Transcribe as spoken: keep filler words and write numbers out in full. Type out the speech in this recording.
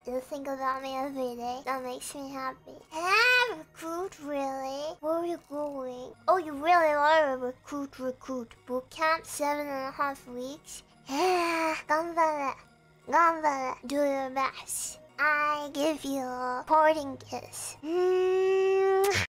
You think about me every day. That makes me happy. And I recruit, really? Where are you going? Oh, you really are a recruit recruit. Boot camp, seven and a half weeks? Yeah, ganbare. Ganbare. Do your best. I give you a parting kiss. Mm.